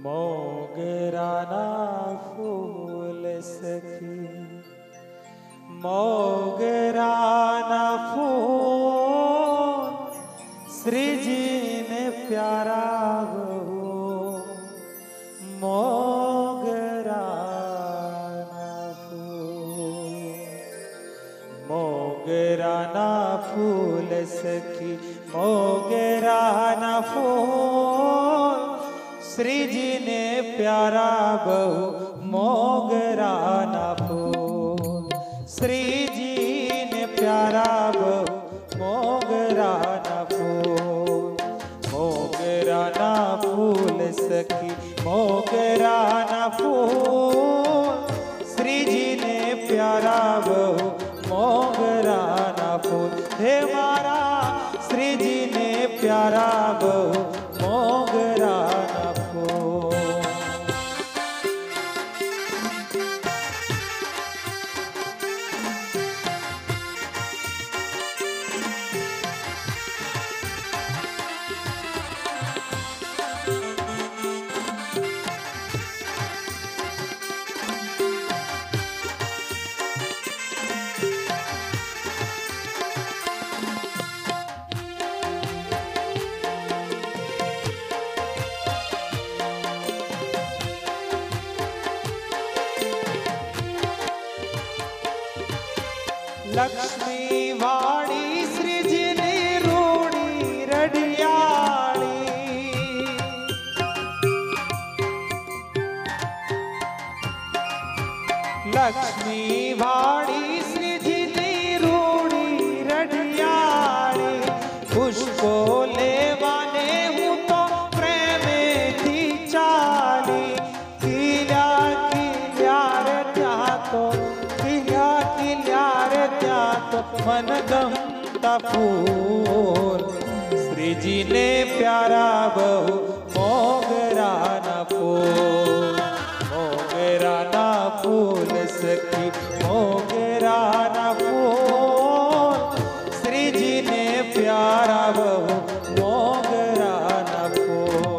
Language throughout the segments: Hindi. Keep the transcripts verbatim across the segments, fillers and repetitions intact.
मोगरा ना फूल सखी, मोगरा ना फूल श्री जी ने प्यारा बहु, मोगरा ना फूल। मोगरा ना फूल सखी, मोगरा ना फूल श्री जी ने प्यारा बहु, मोगरा ना फूल श्री जी ने प्यारा बहु, मोगरा ना फूल। मोगरा ना फूल सखी, मोगरा ना फूल श्री जी ने प्यारा बहु, मोगरा ना फूल। हे मारा श्री जी ने प्यारा बहु, मोगरा ना फूल। लक्ष्मी वाड़ी सृजनी रूड़ी रडियाली, लक्ष्मी वाड़ी सृजनी रूड़ी रडियाली। पुष्पो लेवाने हूँ तो प्रेम थी चाली, किल्या किल्या रे त्या तो किल्या किल्या त्या तो मन गमता फूल श्री जी ने प्यारा बहु, मोगरा ना फूल। मोगरा ना फूल सखी, मोगरा ना फूल श्री जी ने प्यारा बहु, मोगरा ना फूल।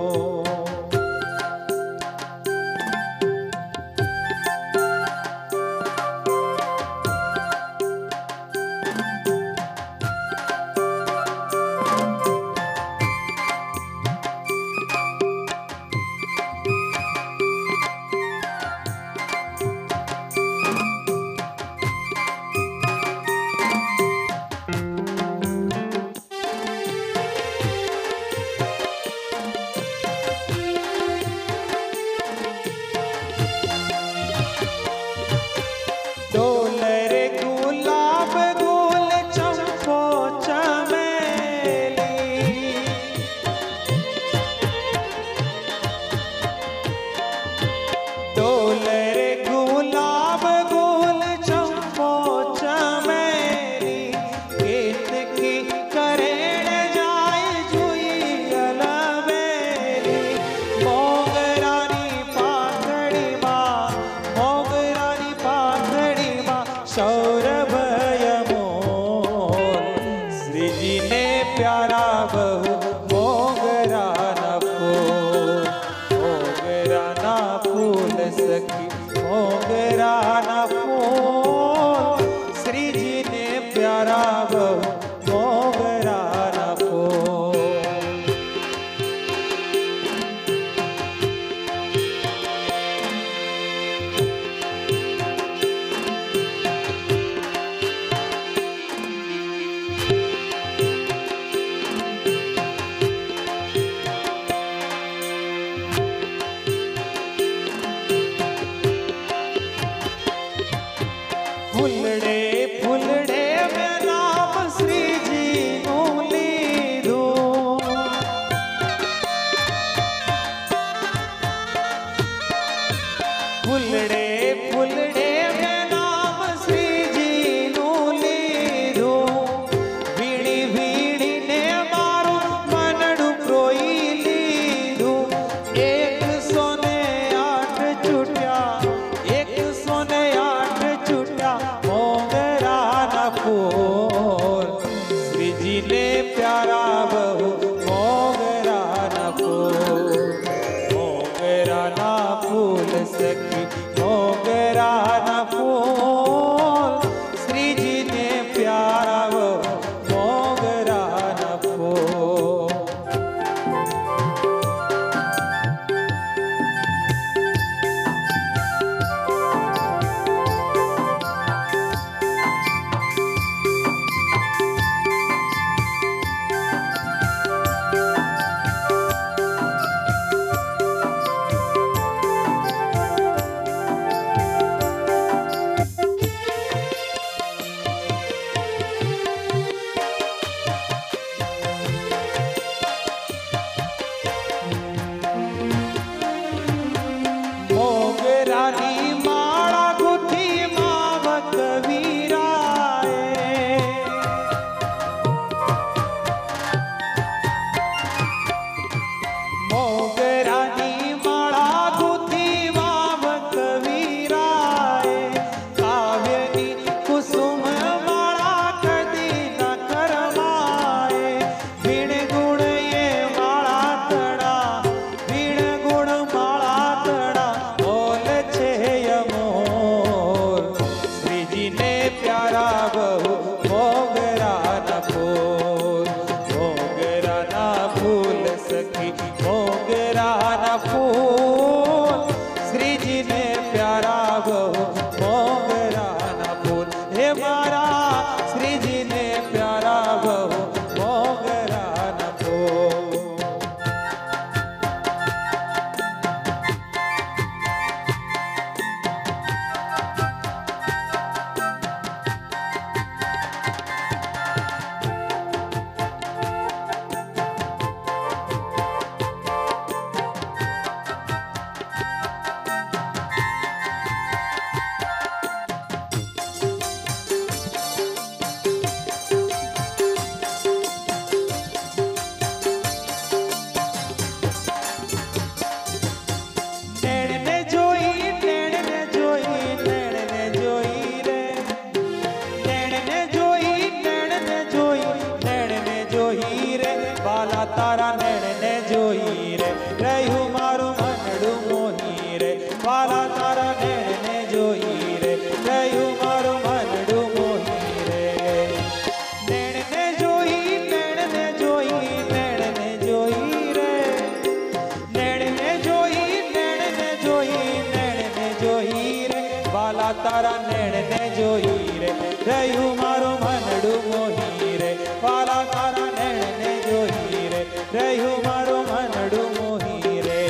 तारा नेण ने जोई रे रह्यु मारो मनडू मोही रे वाला तारा नेण ने जोई रे रह्यु मारो मनडू मोही रे।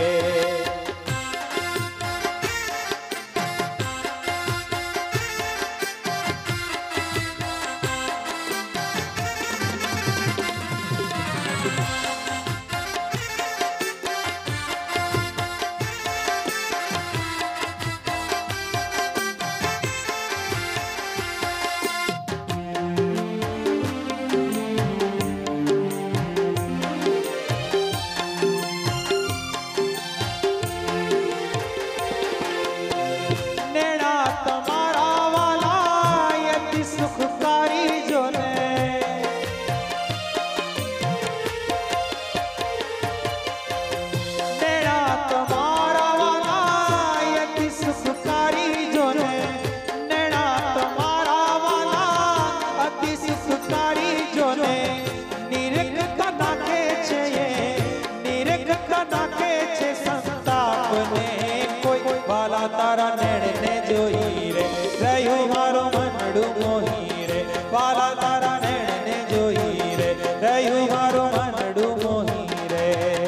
तारा नेण ने जोई रे रह्यु मारो मनडू मोही रे वाला तारा नेण ने जोई रे रह्यु मारो मनडू मोही रे।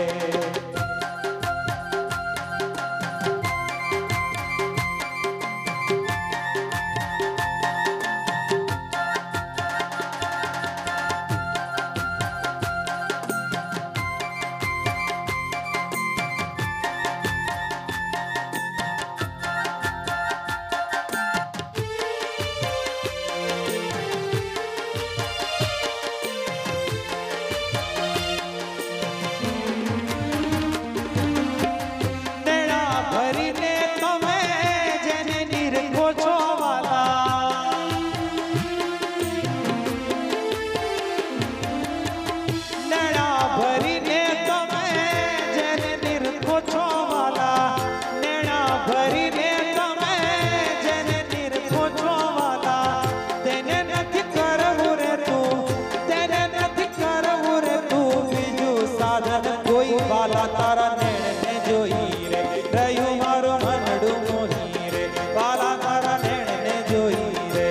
वाला तारा नेण ने जोई रे रह्यु मारो मनडू मोही रे वाला तारा नेण ने जोई रे।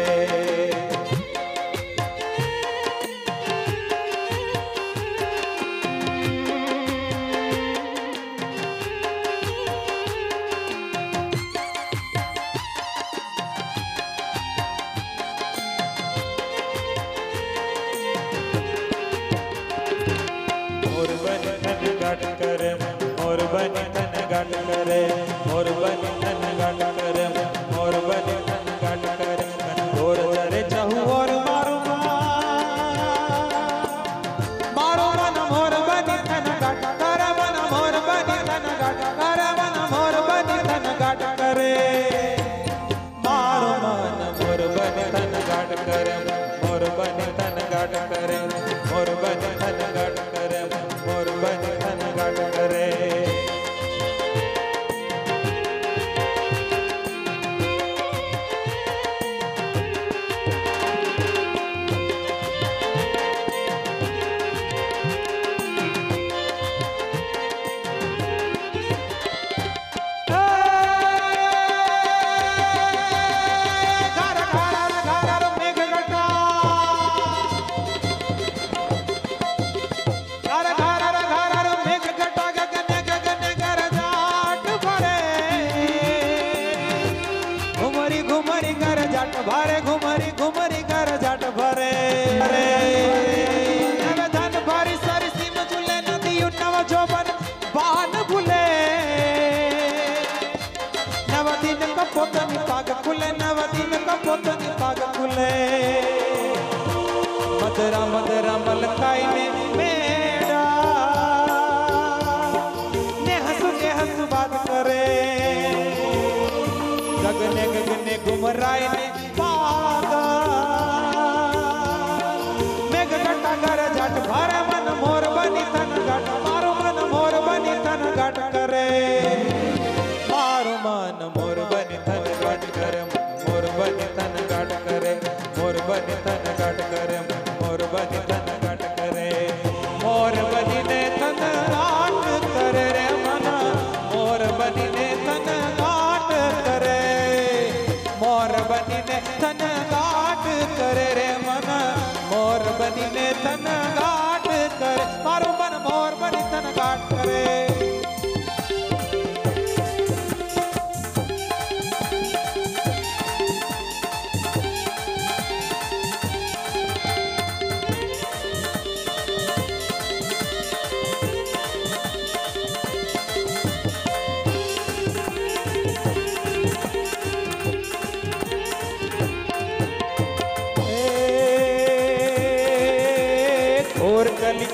मोर बन थन गाट करे मोर बन थन गाट करे मोर बन थन गाट करे मोर बन थन गाट करे मोर जरे चाहू और मारो मारो मन मोर बन थन गाट करे मन मोर बन थन गाट करे मन मोर बन थन गाट करे मारो मन मोर बन थन गाट करे मोर बन थन गाट करे मोर बन थन गाट करे मोर बन थन गाट करे। भारे घुमरी घुमरी कर जाट भरे अरे नव धन भारी सारी सीम झूले नदी नव जोबन बान भूले नव दिन का पोतनी पाग खुले नव दिन का पोतनी पाग खुले मदरा मदरा मलकाई ने मेरा ने हंसू के हंसू बात करे गगने गगने घुमराई ने पागा मेघ घटा कर जाट भारे मन मोर बनी तन घट मारो मन मोर बनी तन घट करे मारो मन मोर बनी तन घट करे मोर बनी तन घट करे मोर बनी तन घट करे मोर बनी तन घट करे मोर बनी ने तन घाट करे रे मन मोर बनी ने तन घाट करे मोर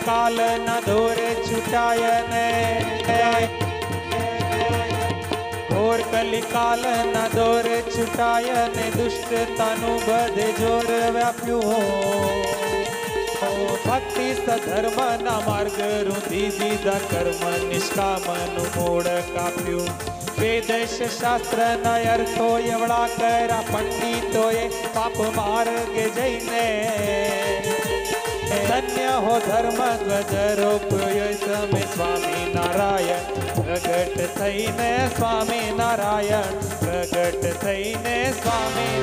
કલિકાલના દોરે છૂટાય ને ઘોર કલિકાલના દોરે છૂટાય ને દુષ્ટતાનું બધે જોર વ્યાપ્યું ભક્તિ સધર્મના માર્ગ રૂંધી દીધા કર્મ નિષ્કામનું મૂળ કાપ્યું વેદ શાસ્ત્રના અર્થો એવડા કર્યા પંડિતોએ પાપ માર્ગે જઈને ધન્ય હો ધર્મ ધ્વજ રોપ્યો સમે સ્વામી નારાયણ પ્રગટ થઈને સ્વામી નારાયણ પ્રગટ થઈને સ્વામી